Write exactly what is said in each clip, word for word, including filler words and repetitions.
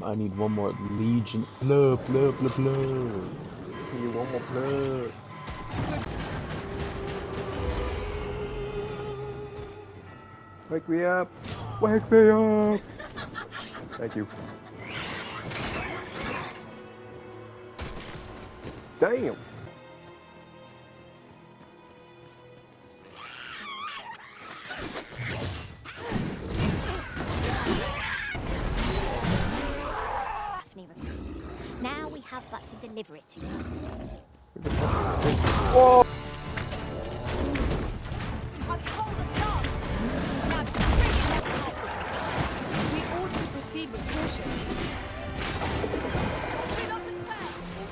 I need one more legion. Blah, blah, blah, blah. I need one more blood. Wake me up! Wake me up! Thank you. Damn! Now we have but to deliver it to you. Whoa! I'm told of God. Now we ought to proceed with caution. Do not despair.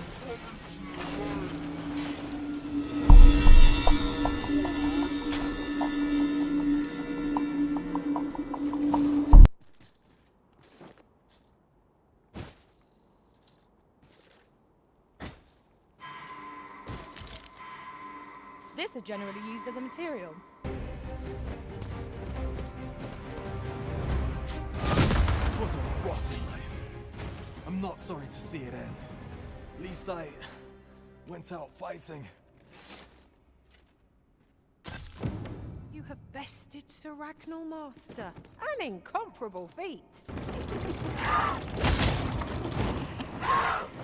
This is generally used as a material. It was a rotten life. I'm not sorry to see it end. At least I went out fighting. You have bested Sir Ragnar Master. An incomparable feat.